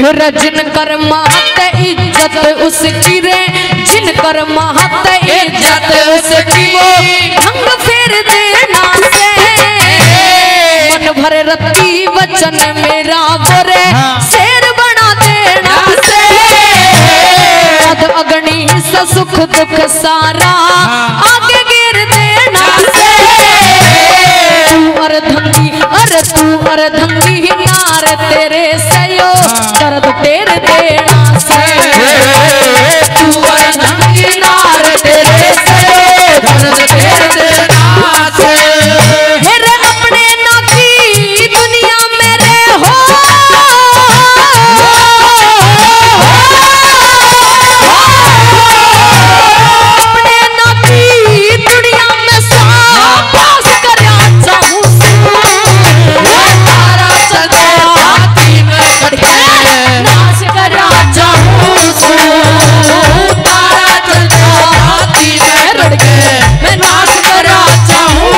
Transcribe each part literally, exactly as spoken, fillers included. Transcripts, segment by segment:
जिनकर महत इज्जत उसकी रे, जिनकर महत इज्जत उसकी वो ढंग फेर देना से, मन भर रत्ती वचन मेरा बोरे शेर बना देना से, अद अग्नि सा सुख दुख सारा आगे गिर देना से, तू अर्धंगी अरे तू अर्धंगी नार तेरे सयो दर्द टेर देना से, तू अर्धंगी नार तेरे सयो दर्द टेर देना से, मेरे अपने नाती दुनिया मेरे हो, अपने नाती दुनिया में सास करया चाहूं, तारा चले हाथी में करके नाश करया चाहूं, तारा चले हाथी में करके मैं नाश करया चाहूं।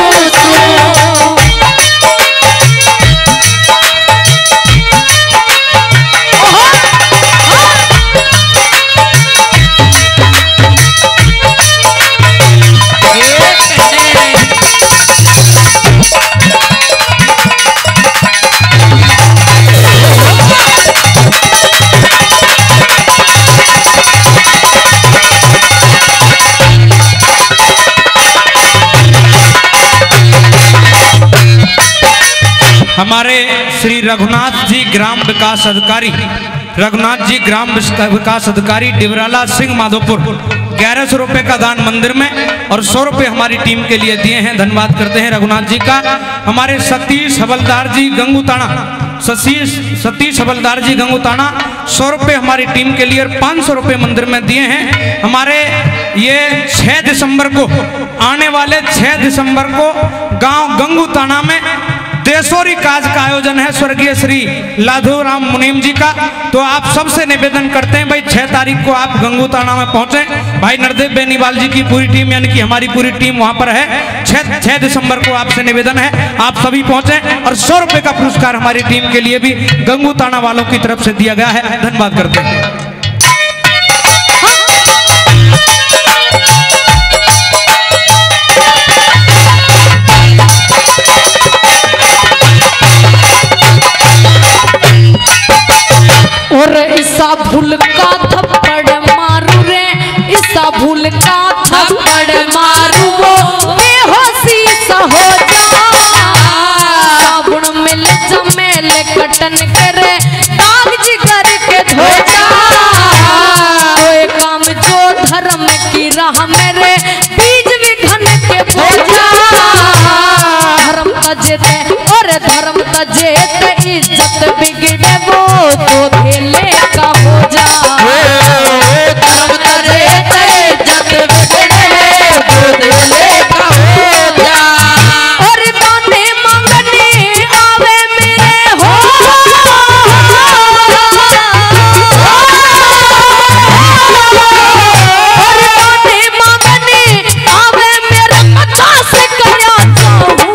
हमारे श्री रघुनाथ जी ग्राम विकास अधिकारी रघुनाथ जी ग्राम विकास अधिकारी डिबराला सिंह माधोपुर ग्यारह सौ रुपये का दान मंदिर में और सौ रुपये हमारी टीम के लिए दिए हैं। धन्यवाद करते हैं रघुनाथ जी का। हमारे सतीश हवलदार जी गंगूताना सतीश सतीश हवलदार जी गंगूताना सौ रुपये हमारी टीम के लिए और पाँच सौ रुपये मंदिर में दिए हैं। हमारे ये छः दिसंबर को आने वाले छः दिसंबर को गांव गंगूताना में देशोरी काज का आयोजन है स्वर्गीय श्री लाधू राम मुनीम जी का। तो आप सबसे निवेदन करते हैं भाई छह तारीख को आप गंगूताना में पहुंचे। भाई नरदेव बेनीवाल जी की पूरी टीम यानी कि हमारी पूरी टीम वहां पर है। छह छह दिसंबर को आपसे निवेदन है आप सभी पहुंचे और सौ रुपए का पुरस्कार हमारी टीम के लिए भी गंगूताना वालों की तरफ से दिया गया है। धन्यवाद करते हैं। और ईसा भूल का थप्पड़ मारू रे, ईसा भूल का थप्पड़ मारू वो बेहोशी सा हो जा, साबुन मिल जमेल कटन करे दाग जिगर के धो जा, कोई काम जो धर्म की राह मेरे बीज विघन के बो जा, धर्म तजे और धर्म तजे इज्जत बिगड़े वो तो धेले का हो जा, धर्म तजे इज्जत बिगड़े तो धेले का हो जा, और दाने मांगने आवे मेरे हो, और दाने मांगने आवे मेरे पचास करया चाहूं,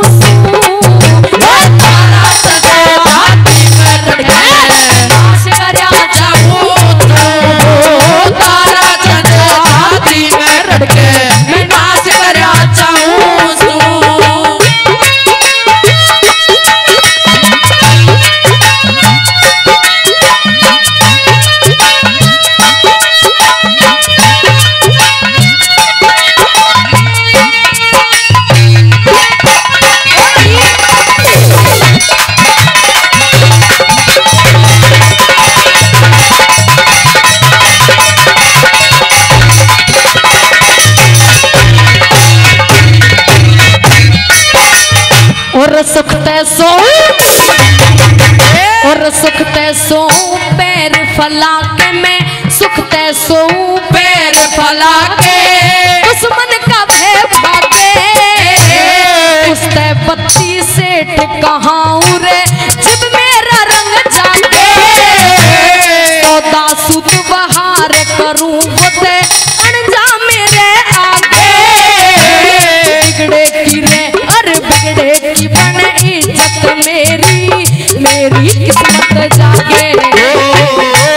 तारा तजे हाथी में लड़के नाश करया चाहूं, तारा तजे हाथी में लड़के मैं नाश करया चाहूं। और सुखते सो और सुखते सो पैर फलाके में, सुखते सो पैर फलाके दुश्मन का भय भागे, उसते बत्ती सेठ कहाँ रे जब मेरा रंग जागे, सौदा सुत बहार करूं बोते अनजा मेरे आगे, बिगड़े की रे अरे बिगड़े की बन इज्जत मेरी मेरी किस्मत जागे,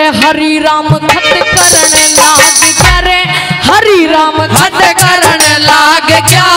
हरि राम खत करण लाग क्या रे हरि राम खत खत करण लाग क्या